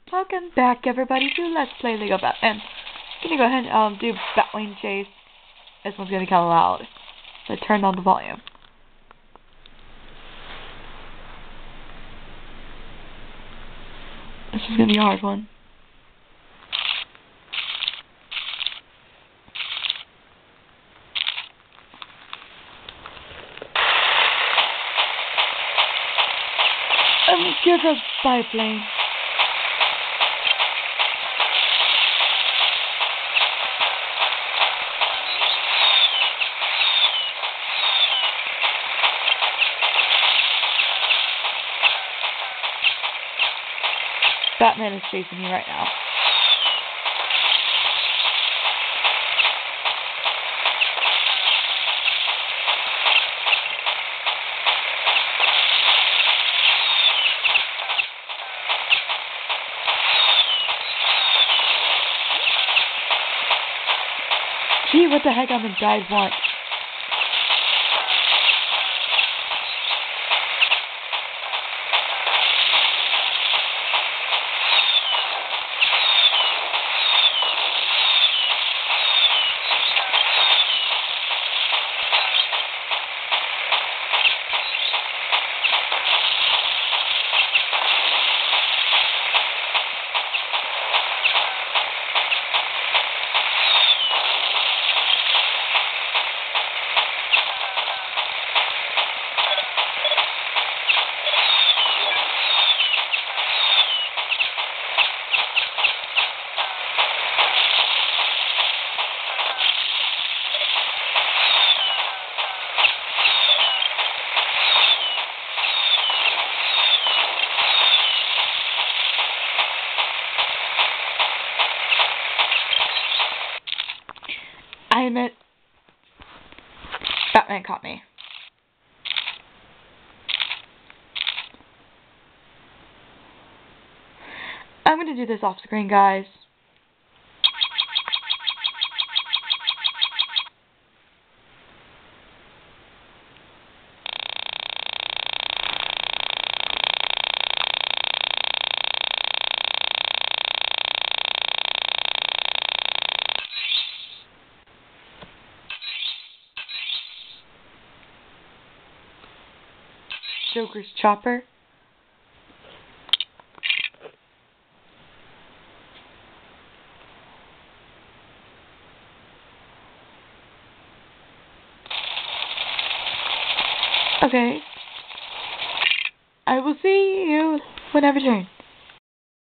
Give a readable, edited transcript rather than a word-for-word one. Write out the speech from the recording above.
Welcome back, everybody, to Let's Play Lego Batman. I'm gonna go ahead and do Batwing Chase. This one's gonna be kind of loud, so I turned on the volume. This is gonna be a hard one. I'm scared of biplane. Batman is chasing me right now. Gee, what the heck, I've been died once. I admit, Batman caught me. I'm going to do this off screen, guys. Joker's chopper. Okay. I will see you whenever turn.